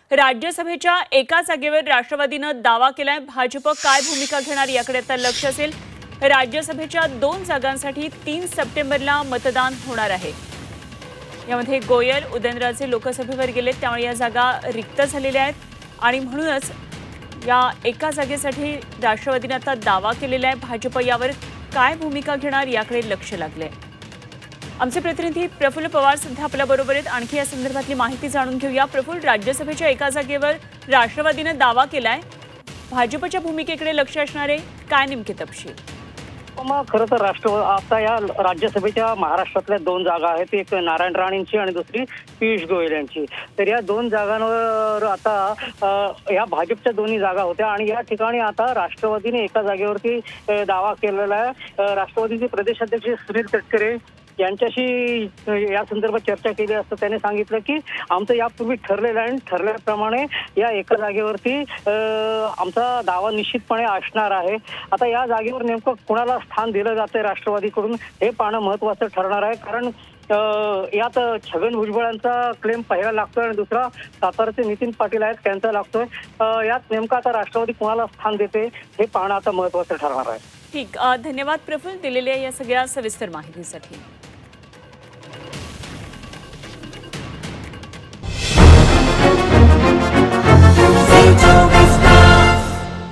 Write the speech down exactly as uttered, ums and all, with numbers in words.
राज्यसभेच्या एका जागेवर राष्ट्रवादीनं दावा केलाय। भाजप काय भूमिका घेणार याकडे आता लक्ष असेल। राज्यसभेच्या दोन जागांसाठी तीन सप्टेंबरला मतदान होणार आहे। यामध्ये गोयल उदयनराजे लोकसभेवर गेले, त्यामुळे या जागा रिक्त झालेल्या आहेत आणि म्हणूनच या एका जागेसाठी राष्ट्रवादीने आता दावा केलेला आहे। भाजप यावर काय भूमिका घेणार याकडे लक्ष लागले। आमचे प्रतिनिधी प्रफुल्ल पवार सध्या आपल्या बरोबर आहेत। आणखी या संदर्भातली माहिती जाणून घेऊया। प्रफुल्ल, राज्यसभेच्या एका जागेवर राष्ट्रवादीने दावा केलाय, भाजपच्या भूमिकेकडे लक्ष असणार आहे, काय नेमके तपशील? मग खरं तर राष्ट्र आता या राज्यसभेच्या महाराष्ट्रातल्या दोन जागा आहेत, एक नारायण राणेंची आणि दुसरी पियुष गोयल यांची। तर या दोन जागांवर आता या भाजपच्या दोन्ही जागा होत्या आणि या ठिकाणी आता राष्ट्रवादीने एका जागेवरती दावा केलेला आहे। राष्ट्रवादीचे प्रदेशाध्यक्ष सुनील तटकरे यांच्याशी या संदर्भात चर्चा केली असता त्याने सांगितलं की आमचं यापूर्वी ठरलेलं आहे, ठरल्याप्रमाणे या एका जागेवरती आमचा दावा निश्चितपणे असणार आहे। आता या जागेवर नेमकं कुणाला स्थान दिलं जातंय राष्ट्रवादीकडून हे पाहणं महत्त्वाचं ठरणार आहे, कारण यात छगन भुजबळांचा क्लेम पहिला लागतोय आणि दुसरा साताराचे नितीन पाटील आहेत त्यांचा लागतोय। यात नेमकं आता राष्ट्रवादी कुणाला स्थान देते हे पाहणं आता महत्त्वाचं ठरणार आहे। ठीक, धन्यवाद प्रफुल्ल दिलेल्या या सगळ्या सविस्तर माहितीसाठी।